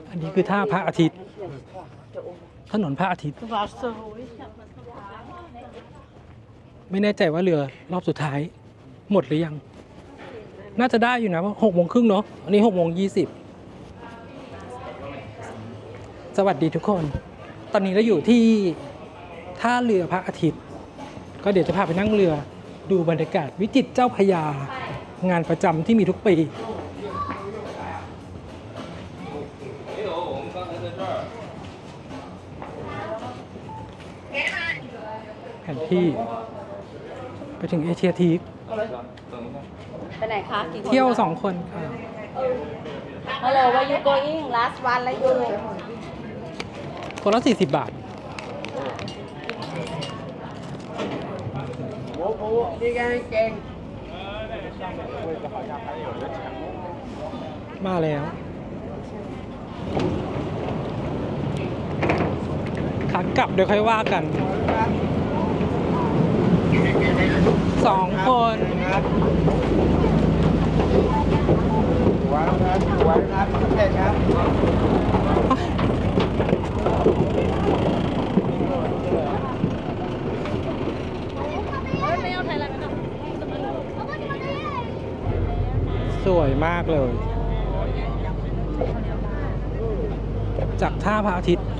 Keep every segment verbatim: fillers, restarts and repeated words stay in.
อันนี้คือท่าพระอาทิตย์ถนนพระอาทิตย์ไม่แน่ใจว่าเรือรอบสุดท้ายหมดหรือยังน่าจะได้อยู่นะเพราะหกโมงครึ่งเนาะอันนี้หกโมงยี่สิบสวัสดีทุกคนตอนนี้เราอยู่ที่ท่าเรือพระอาทิตย์ก็เดี๋ยวจะพาไปนั่งเรือดูบรรยากาศวิจิตรเจ้าพระยางานประจำที่มีทุกปีแผนที่ไปถึงเอเชียทีคไปไหนคะกี่คนเที่ยวสองคนค่ะ Hello where you going last one แล้วอยู่คนละสี่สิบบาทมาแล้วขากลับเดี๋ยวค่อยว่ากันสองคนว้าวครับว้าวครับโอเคครับสวยมากเลยจากท่าพระอาทิตย์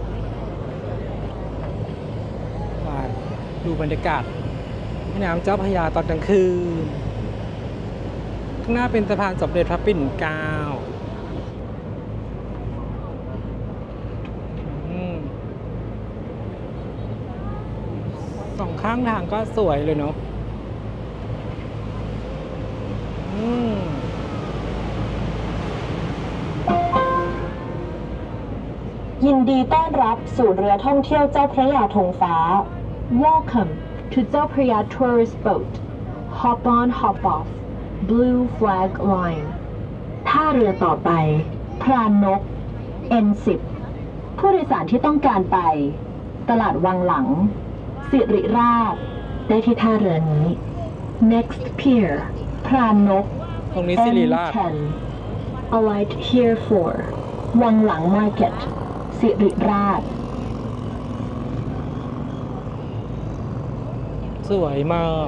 มาดูบรรยากาศแม่น้ำเจ้าพระยาตอนกลางคืนข้างหน้าเป็นสะพานสมเด็จพระปิ่นเกล้าสองข้างทางก็สวยเลยเนาะยินดีต้อนรับสู่เรือท่องเที่ยวเจ้าพระยาธงฟ้า Welcome to เจ้าพระยา Tourist Boat Hop on Hop off Blue Flag Line ท่าเรือต่อไปพรานนก เอ็น สิบ ผู้โดยสารที่ต้องการไปตลาดวังหลังสิริราชได้ที่ท่าเรือนี้ Next Pier พรานนกตรงนี้สิริราชเอ็น สิบ Alight here for วังหลัง Market สิริราชสวยมาก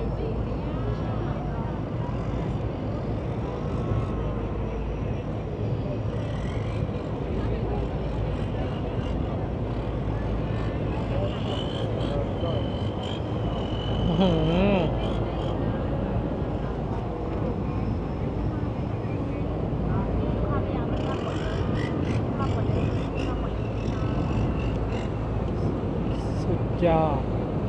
สุดยอด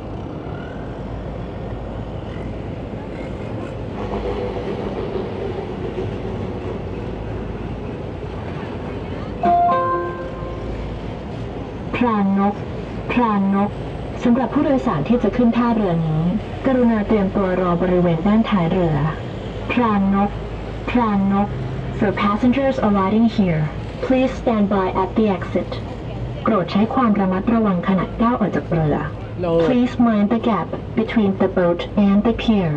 พรานนกพรานนกสำหรับผู้โดยสารที่จะขึ้นท่าเรือนี้กรุณาเตรียมตัวรอบริเวณด้านท้ายเรือพรานนกพรานนก For passengers alighting here please stand by at the exit โปรดใช้ความระมัดระวังขณะก้าวออกจากเรือ Please mind the gap between the boat and the pier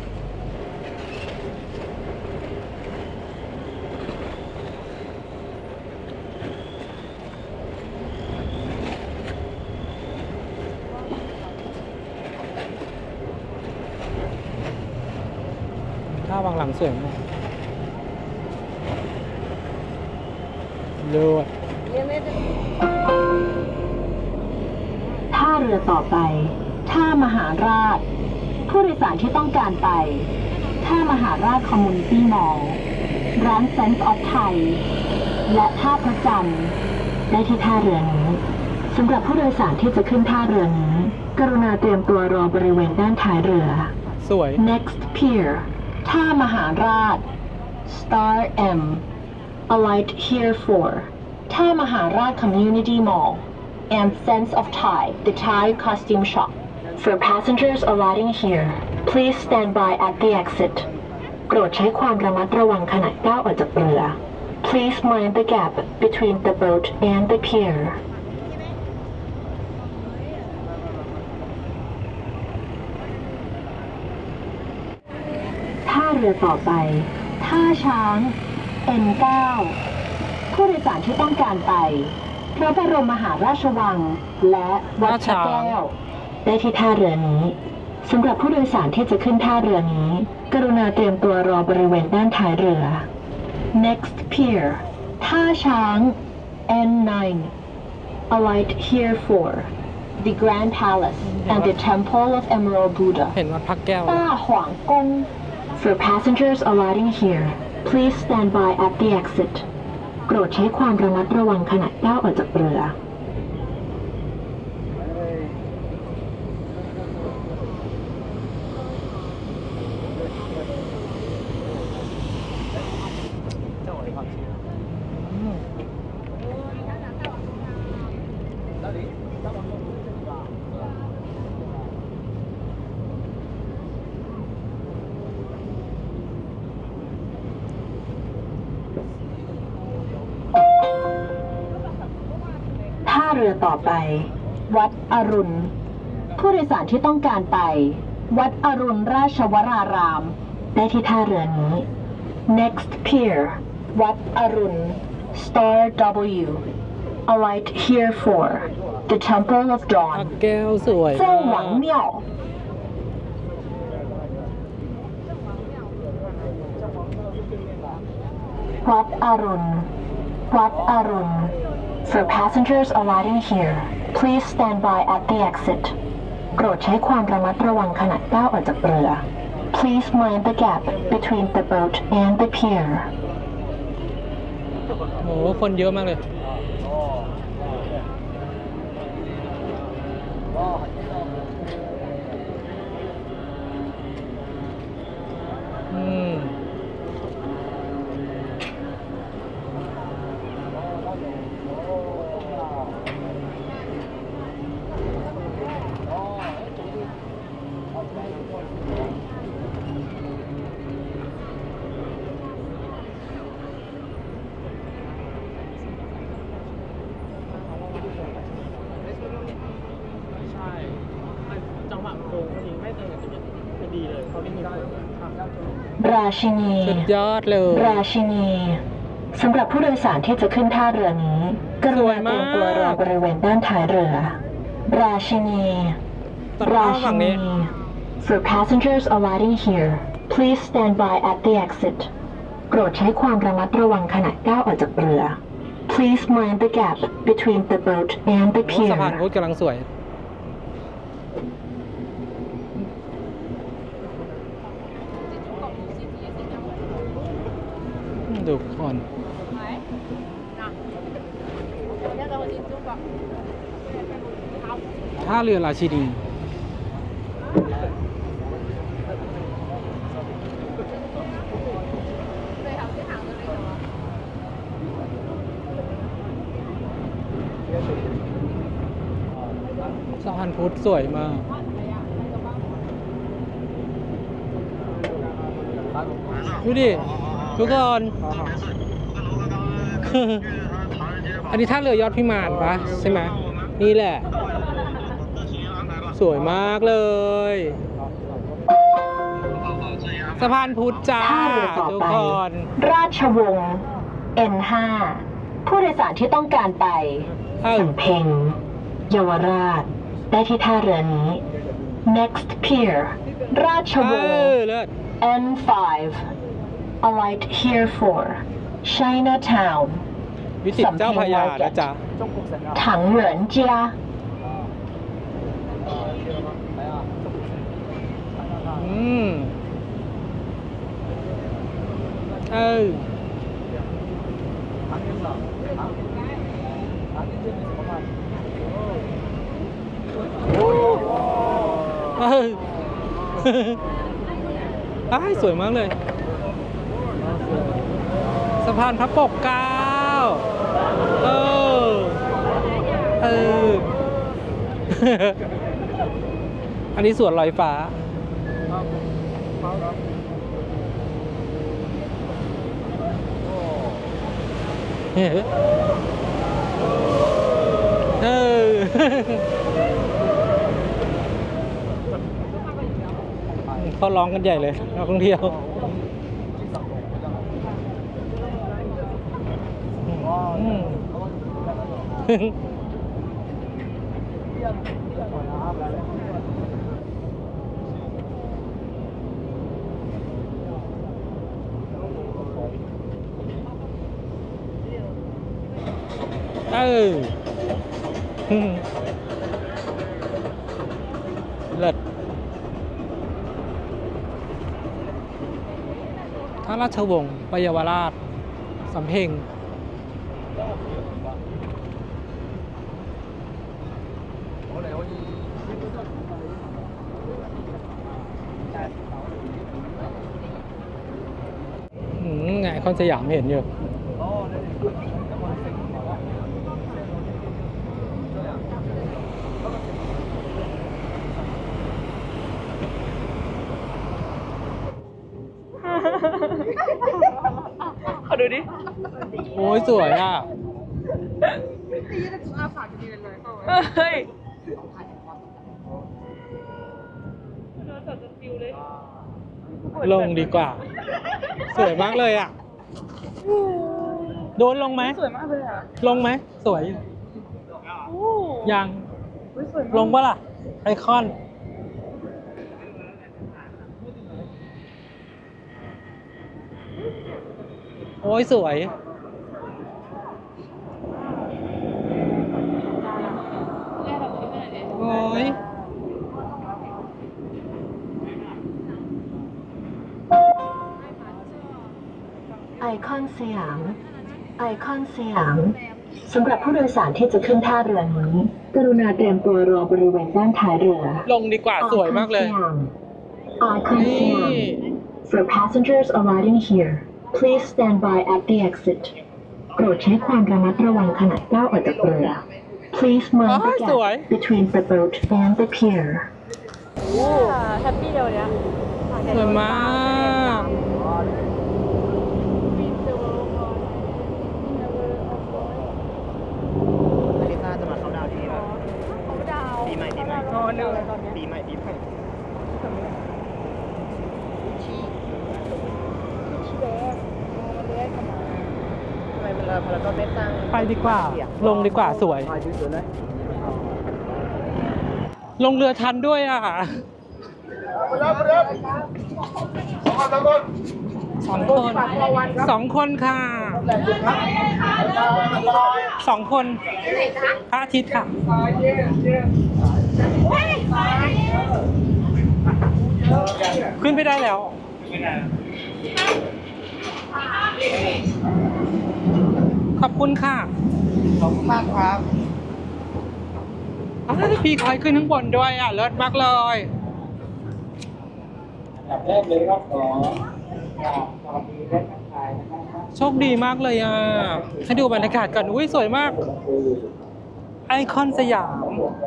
ท่าวางหลังสวยมากเลิศท่าเรือต่อไปท่ามหาราชผู้โดยสารที่ต้องการไปท่ามหาราชคอมมูนิตี้มอลล์ร้าน Sense of Thai และท่าพระจันทร์ได้ที่ท่าเรือนี้สำหรับผู้โดยสารที่จะขึ้นท่าเรือนี้กรุณาเตรียมตัวรอบริเวณด้านท้ายเรือสวย Next Pier ท่ามหาราช Star M Alight here for ท่ามหาราช Community Mall and Sense of Thai the Thai Costume Shop For passengers alighting here please stand by at the exit โปรดใช้ความระมัดระวังขณะก้าวออกจากเรือ Please mind the gap between the boat and the pier ท่าเรือต่อไปท่าช้าง เอ็น เก้าผู้โดยสารที่ต้องการไปพระบรมมหาราชวังและวัดพระแก้วได้ที่ท่าเรือนี้สำหรับผู้โดยสารที่จะขึ้นท่าเรือนี้กรุณาเตรียมตัวรอบริเวณด้านท้ายเรือ Next pier ท่าช้าง เอ็น ไนน์ Alight here for the Grand Palace and the Temple of Emerald Buddha เห็นวัดพระแก้วต้าหวางกง For passengers alighting here please stand by at the exit โปรดใช้ความระมัดระวังขณะก้าวออกจากเรือ ท่าเรือต่อไป วัดอรุณ ผู้โดยสารที่ต้องการไป วัดอรุณราชวราราม ได้ที่ท่าเรือนี้ Next pier วัดอรุณ Star W Alight here for the Temple of พระ Dawn แก้วสวยเจ้าหวังเมี่ยววัดอรุณ วัดอรุณ For passengers alighting here please stand by at the exit โปรดใช้ความระมัดระวังขณะก้าวออกจากเรือ Please mind the gap between the boat and the pier โอ้โหคนเยอะมากเลย อืมใช่จังหวะโค้งพอดีไม่เต็มจะดีเลยเขาไม่มีได้ราชินีสุดยอดเลยราชินีสำหรับผู้โดยสารที่จะขึ้นท่าเรือนี้กรุณาเตรียมตัวรอบริเวณด้านท้ายเรือ ราชินีตัดราข้าวชิฝั่งนีนี้ For passengers alighting here please stand by at the exit โปรดใช้ความระมัดระวังขณะก้าวออกจากเรือ Please mind the gap between the boat and the โอ้สะพาน pier พุทธกำลังสวย ดูก่อน ท่าเรือราชินี สะพานพุทธสวยมาก ดูดิ ทุกคน อันนี้ท่าเรือยอดพิมานปะใช่ไหมนี่แหละ สวยมากเลย สะพานพุทธจ้าท่าเรือต่อทุกไปคนราชวงศ์ เอ็น ห้า ผู้โดยสารที่ต้องการไปเอ้าสำเพ็งเยาวราช ได้ที่ท่าเรือนี้ Next pier ราชเอวงศ์อเลิศเอ็น ไฟว์ Alight here for Chinatown วิจิตรเจ้าพระยานะจ๊ะถังเหรินเจียอืม เออ เออ อ้ายสวยมากเลย สะพานพระปกเกล้าเออ เออ อันนี้สวนลอยฟ้า เฮ้เออ เขาร้องกันใหญ่เลยนักท่องเที่ยววอืม เอออืมเลิศถ้าราชวงศ์ปเยาวราชสำเพ็งอืมไงคอนสยามเห็นอยู่ขอดูดิโอ้ยสวยอ่ะเฮ้ยลงดีกว่า สวยมากเลยอ่ะ โดนลงไหมสวยมากเลยอ่ะลงไหม สวยอยู่โอ้ยังอุ๊ยสวยมากลงปะล่ะ ไอคอน โอ้ยสวย โอ้ยไอคอนสยาม ไอคอนสยามสำหรับผู้โดยสารที่จะขึ้นท่าเรือนี้ กรุณาเตรียมตัวรอบริเวณด้านท้ายเรือลงดีกว่าสวยมากเลยไอคอนสยาม For passengers arriving here please stand by at the exit โปรดใช้ความระมัดระวังขณะก้าวออกจากเรือ Please mind the อ๋อสวย gap between the boat and the pier แฮปปี้เดี๋ยวเนี้ยสวยมากนาฬิกาจะมาเขาดาวที่นี่ป่ะเขาดาวปีใหม่ปีใหม่นอนเลยตอนนี้ปีใหม่ปีใหม่ชีแดงมันเล็กขนาดทำไมมันเราพอเราก็ไม่ตั้งไปดีกว่า ลงดีกว่าสวยอ่าสวยๆเลยลงเรือทันด้วยอ่ะ สองคน สองคนค่ะ สองคนพระอาทิตย์ค่ะ ขึ้นไปได้แล้ว ขอบคุณค่ะขอบคุณมากครับอ้าวพี่คอยขึ้นข้างบนด้วยอ่ะ เลิศมากเลยแบบแรกเลยครับขอกราบสวัสดีและทักทายนะครับโชคดีมากเลยอ่ะ ให้ดูบรรยากาศก่อน อุ้ยสวยมาก ไอคอนสยาม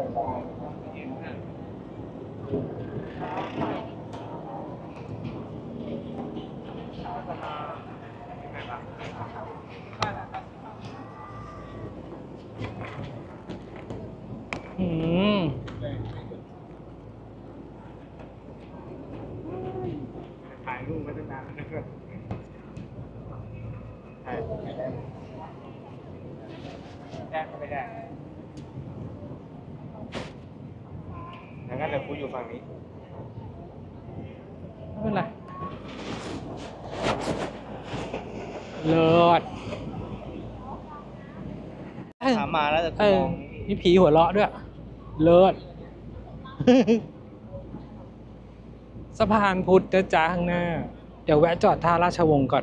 อืมถ่ายรูปไว้ตั้งนานแล้วนะครับถ่ายไม่ได้ได้ก็ไม่ได้งั้นเดี๋ยวกูอยู่ฝั่งนี้ไม่เป็นไร เลิศถามมาแล้วแต่กูเอมอองมีผีหัวเราะด้วย เลิศ สะพานพุทธนะจ๊ะข้างหน้า เดี๋ยวแวะจอดท่าราชวงศ์ก่อน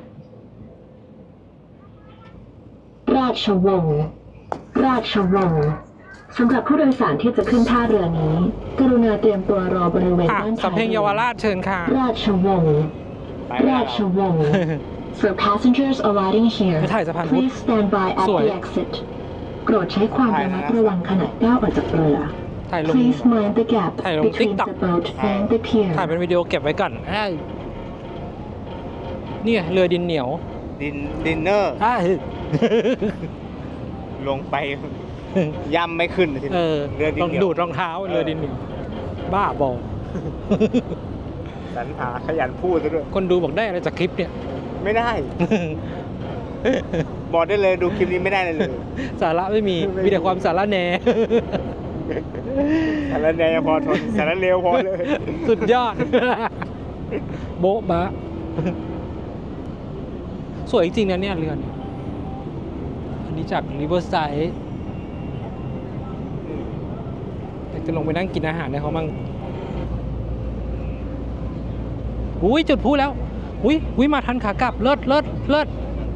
ราชวงศ์ราชวงศ์สำหรับผู้โดยสารที่จะขึ้นท่าเรือนี้ กรุณาเตรียมตัวรอบริเวณอ่ะด้านสำท้ายเพ็งเรืเยาวอราชเชิญค่ะราชวงศ์ไปไม่ได้ราหรชอกวงศ์ For passengers arriving here ไปถ่ายสะพานพุทธ please stand by at สวย the exit โปรดใช้ความระมัดระวังขณะก้าวออกจากเรือถ่ายลง Please mind the gap ถ่ายลง between TikTok the boat and the pier ถ่ายเป็นวิดีโอเก็บไว้ก่อนไอ้ยเนี่ยเรือดินเหนียวดินดินเนอร์อ้ายลงไปย่ำไม่ขึ้นทีเอนี้อเรือดิลนองเหนียวดูดรองเท้าเรือดินเหนียวบ้าบอสรรหาขยันพูดซะด้วยคนดูบอกได้อะไรจากคลิปเนี่ยไม่ได้ บบอกได้เลยดูคลิปนี้ไม่ได้เลยเลยสาระไม่มี มีแต่ความสาระแหน่สารแหนยังพอทนสารเลวพอเลยสุดยอด โบ๊ะบะ สวยจริงๆนะเนี่ยเรือนอันนี้จากริเวอร์ไซด์อยากจะลงไปนั่งกินอาหารในเขามั่งอุ้ยจุดพลุแล้วอุ้ยอุ้ยมาทันขากลับเลิศเลิศเลิศ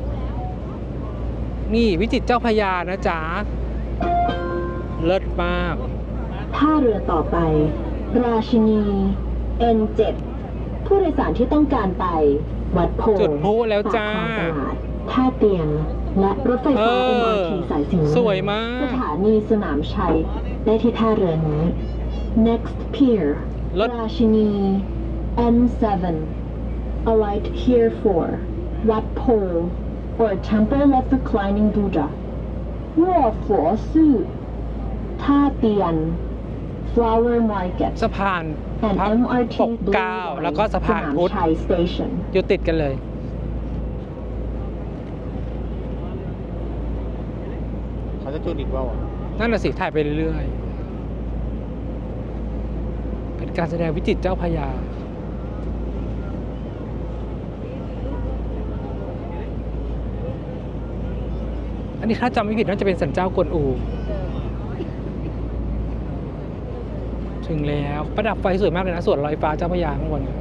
นี่วิจิตรเจ้าพระยานะจ๊ะเลิศมากท่าเรือต่อไป ราชินี เอ็น เจ็ด ผู้โดยสารที่ต้องการไป วัดโพธิ์จุดพลุแล้วจ้าปกคลองตลาดท่าเตียง และรถไฟฟ้าเอเอ็มออาร์ ที สายสีน้ำเงินสวยมากสถานีสนามชัย ได้ที่ท่าเรือนี้ next pier รถราชินี เอ็น เซเว่น alight here for วัดโพธิ์ or temple of reclining Buddha วัวฝัวซื่อท่าเตียน flower market สะพาน and พระเอ็ม อาร์ ทีปกเกล้าแล้วก็สะพานพุทธสมชัย station อยู่ติดกันเลยเขาจะจุดอีกว่านั่นน่ะสิถ่ายไปเรื่อยๆ เป็นการแสดงวิจิตรเจ้าพระยา อันนี้ถ้าจำไม่ผิดน่าจะเป็นสันเจ้ากวนอู ถึงแล้ว ประดับไฟสวยมากเลยนะสวนลอยฟ้าเจ้าพระยาข้างบน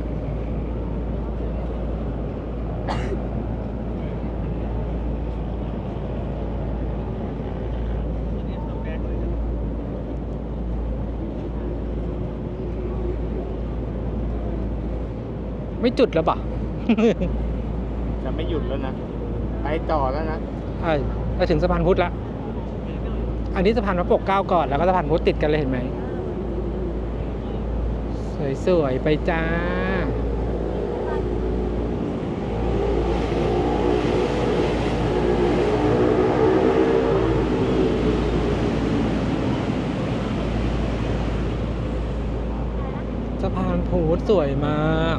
ไม่จุดแล้วปะจะไม่หยุดแล้วนะ ไปต่อแล้วนะใช่ไปถึงสะพานพุทธละอันนี้สะพานพระปกเกล้าก่อนแล้วก็สะพานพุทธติดกันเลยเห็นไหม สวยๆ ไปจ้า สะพานพุทธสวยมาก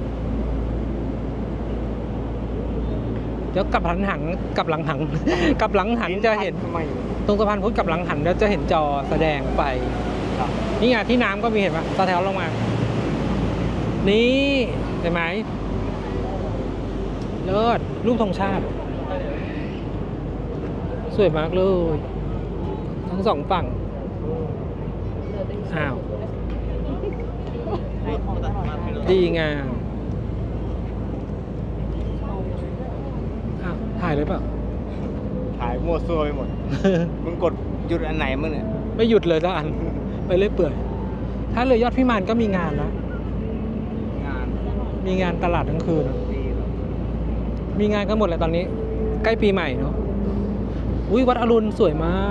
เดี๋ยวกลับหลังหันกลับหลังหัน กลับหลังหันจะเห็นทำไมตรงสะพานพุทธกลับหลังหันแล้วจะเห็นจอแสดงไปครับนี่ไงที่น้ำก็มีเห็นปะสะแถวลงมา นี่เห็นไหมเลิศรูปธงชาติ สวยมากเลย ทั้งสองฝั่ง อ้าว ดีงามอ้าวถ่ายเลยเปล่าถ่ายมั่วซั่วไปหมด มึงกดหยุดอันไหนมึงเนี่ยไม่หยุดเลยสักอัน ไปเรื่อยเปื่อย ถ้าเรือยอดพิมานก็มีงานนะงานมีงานตลาดทั้งคืนดีเหรอมีงานกันหมดเลยตอนนี้ ใกล้ปีใหม่เนาะ อุ้ยวัดอรุณสวยมาก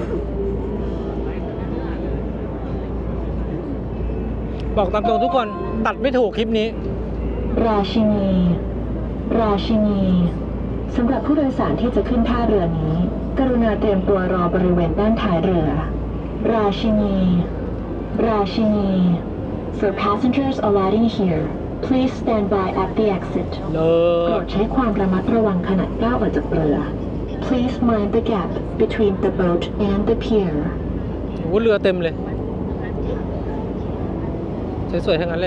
บอกตามตรงทุกคนตัดไม่ถูกคลิปนี้ราชินี ราชินี สำหรับผู้โดยสารที่จะขึ้นท่าเรือนี้ กรุณาเตรียมตัวรอบริเวณด้านท้ายเรือ ราชินี ราชินี For passengers alighting here please stand by at the exit เลิโปรศดใช้ความระมัดระวังขณะก้าวออกจากเรือ Please mind the gap between the boat and the pier โอ้เรือเต็มเลย สวยๆทั้งนั้นเลย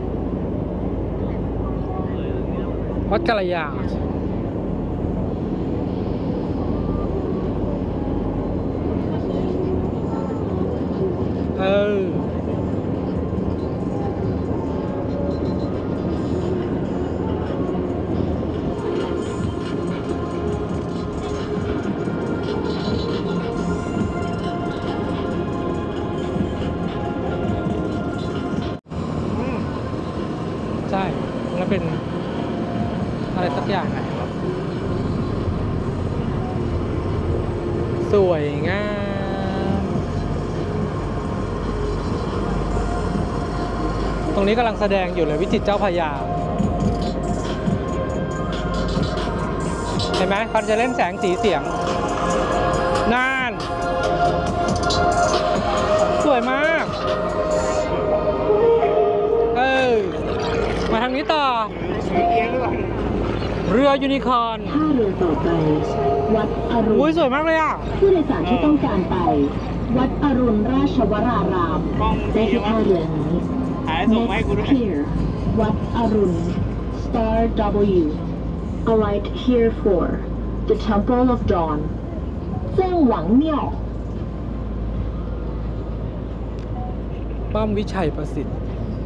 วัดกะระยา เออ ใช่แล้วเป็นอะไรสักอย่างไหนครับ สวยงามตรงนี้กำลังแสดงอยู่เลยวิจิตรเจ้าพระยา เห็นไหมเขาจะเล่นแสงสีเสียงน่าน สวยมาก เออ มาทางนี้ต่อเอียงหรือเปล่าเรือยูนิคอร์นท่าเรือต่อไปวัดอรุณอุ้ยสวยมากเลยอ่ะผู้โดยสารที่ต้องการไป วัดอรุณราชวรารามกล้องได้ดีที่วะท่าเรือนี้ถ่ายส่งมาให้กูด้วย Next pier วัดอรุณ Star W Alight here for the Temple of Dawn เจิ้งหวังเมี่ยวป้อมวิชัยประสิทธิ์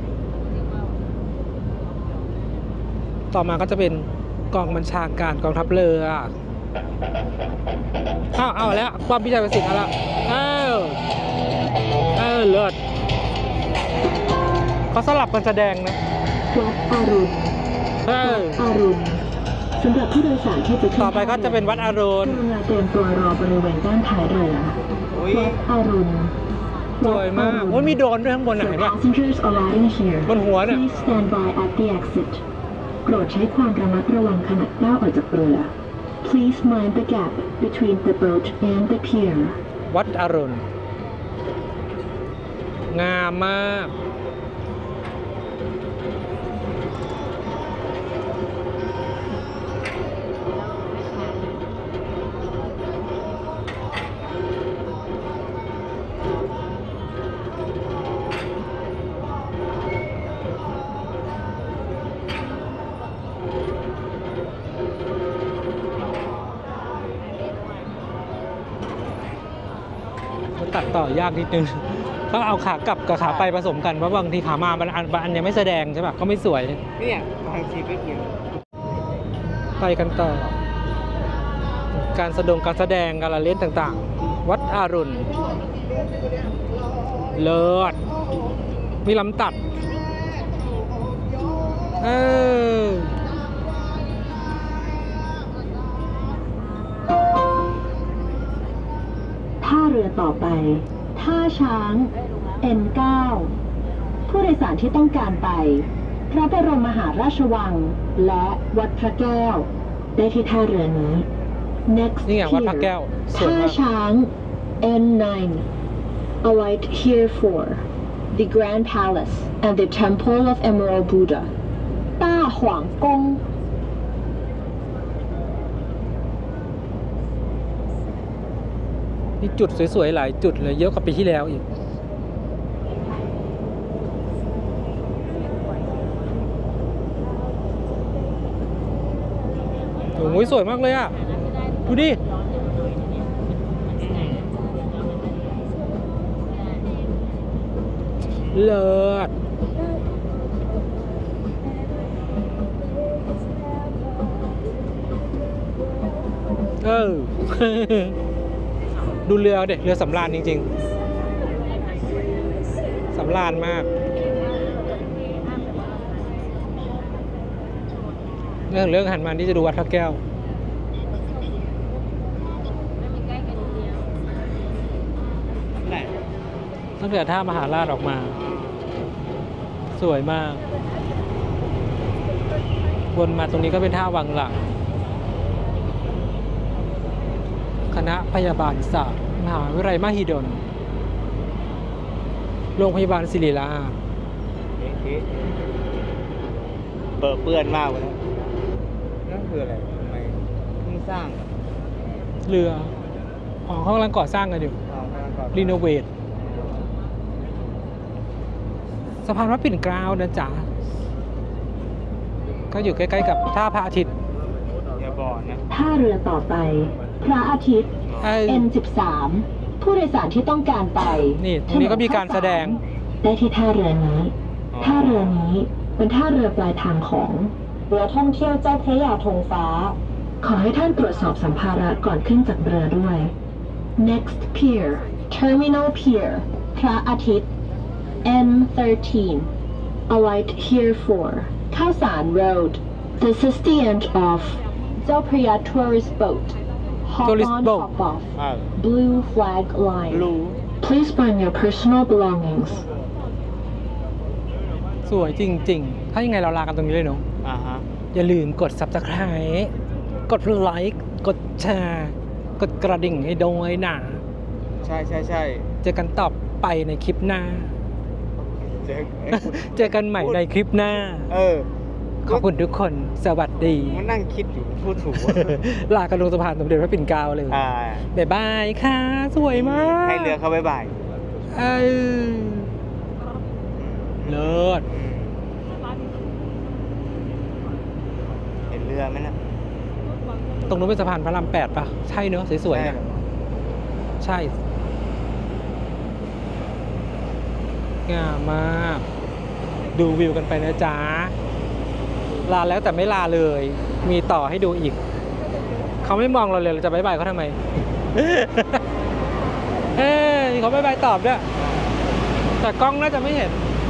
ต่อมาก็จะเป็นกองบัญชาการกองทัพเรืออ้าวเอาแล้วป้อมวิชัยประสิทธิ์เอาละเออเออเลิศเขาสลับกันแสดงนะวัดอรุณเอออรุณสำหรับผู้โดยสารที่จะขึ้นต่อไปก็จะเป็นวัดอรุณกรุณาเตรียมตัวรอบริเวณด้านท้ายเรืออุ้ยวัดอรุณสวยมากโอ้ยมีโดรนด้วยข้างบนไหน For ป่ะ passengers arriving here บนหัวเนี่ย please stand by at the exit โปรดใช้ความระมัดระวังขณะก้าวออกจากเรือ Please mind the gap between the boat and the pier วัดอรุณ งามมาก มันตัดต่อยากนิดนึง ต้องเอาขากลับกับขาไปผสมกัน เพราะบางทีขามามันอันอันยังไม่แสดงใช่ปะก็ไม่สวยเนี่ยบางทีก็เกี่ยวไปกันต่อ การแสดงการแสดงการละเล่นต่างๆ วัดอรุณ เลิศ มีลำตัด เออท่าเรือต่อไป ท่าช้าง เอ็น เก้า ผู้โดยสารที่ต้องการไป พระบรมมหาราชวัง และวัดพระแก้ว ได้ที่ท่าเรือนี้ Next นี่ไงวัดพระ pier แก้วสวยท่ามากช้าง เอ็น ไนน์ Alight here for the Grand Palace and the Temple of Emerald Buddha ต้าหวางกงมีจุดสวยๆ หลายจุดเลย เยอะกว่าปีที่แล้วอีก โอ้ยสวยมากเลยอ่ะ ดูดิ เลิศ เออ ดูเรือเด็กเรือสำราญจริงๆ สำราญมาก เรื่องเรื่องหันมาที่จะดูวัดพระแก้วไหนตั้งแต่ท่ามหาราชออกมา สวยมาก วนมาตรงนี้ก็เป็นท่าวังหลัง คณะพยาบาลศาสตร์มหาวิทยาลัยมหิดล โรงพยาบาลศิริราชเปิดเปื้อนมากเลยนะนั่นคืออะไรทำไมเพิ่งสร้างเรืออ๋อเขากำลังก่อสร้างกันอยู่อ๋อกำลังก่อรีโนเวทสะพานวัดปิ่นเกล้านะจ๊ะ ก็อยู่ใกล้ๆกับท่าพระอาทิตย์อย่าบอกนะท่าเรือต่อไป พระอาทิตย์ไอ้เอ็น สิบสาม ผู้โดยสารที่ต้องการไปนี่ตรงนี้ก็มีการแสดงได้ที่ท่าเรือนี้อ๋อท่าเรือนี้เป็นท่าเรือปลายทางของเรือท่องเที่ยวเจ้าพระยาธงฟ้า ขอให้ท่านตรวจสอบสัมภาระก่อนขึ้นจากเรือด้วย Next pier Terminal Pier พระอาทิตย์ เอ็น สิบสาม Alight here for ข้าวสาร Road This is the end of เจ้าพระยา Tourist Boat Hop Tourist on boat hop off อ่า Blue flag line รู้ Please bring your personal belongings สวยจริงๆ ถ้ายังไงเราลากันตรงนี้เลยเนาะอ่าฮะอย่าลืมกด Subscribe กดไลค์กดแชร์กดกระดิ่งให้ด้วยนะใช่ใช่ใช่เจอกันต่อไปในคลิปหน้าเจ๊เจอกันใหม่ในคลิปหน้าเออขอบคุณทุกคน สวัสดีมันนั่งคิดอยู่พูดถูกลากันลงสะพานสมเด็จพระปิ่นเกล้าเลยอ่าบ๊ายบายค่ะ สวยมากให้เรือเขาบ๊ายบายเออเลิศอืมเห็นเรือไหมล่ะตรงนู้นเป็นสะพานพระรามแปดปะใช่เนอะสวยๆใช่นะใช่ งามมาก ดูวิวกันไปนะจ๊ะ ลาแล้วแต่ไม่ลาเลย มีต่อให้ดูอีก เขาไม่มองเราเลยเราจะบายบายเขาทำไม เฮ้ยเขาบายบายตอบด้วยแต่กล้องน่าจะไม่เห็น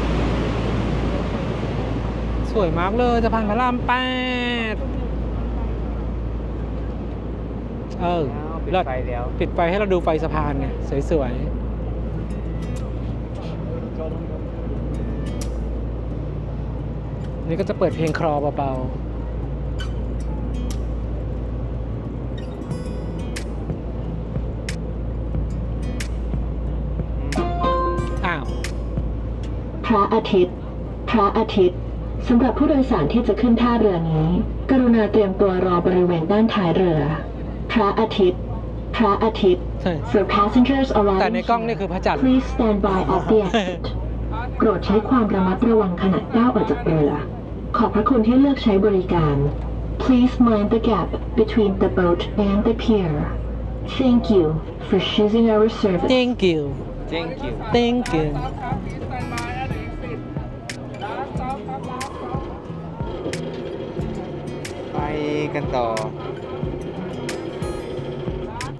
สวยมากเลยสะพานพระรามแปดเออปิดเลิศไฟแล้วปิดไฟให้เราดูไฟสะพานไงสวยๆ นี่ก็จะเปิดเพลงคลอเบาๆ อ้าวพระอาทิตย์ พระอาทิตย์สำหรับผู้โดยสารที่จะขึ้นท่าเรือนี้ กรุณาเตรียมตัวรอบริเวณด้านท้ายเรือ พระอาทิตย์ พระอาทิตย์ใช่ For passengers แต่ arriving ในกล้องนี่คือพระจันทร์ please stand by at the exit โปรดใช้ความระมัดระวังขณะก้าวออกจากเรือ ขอบพระคุณที่เลือกใช้บริการ Please mind the gap between the boat and the pier. Thank you for choosing our service. thank you thank you thank you ไปกันต่อ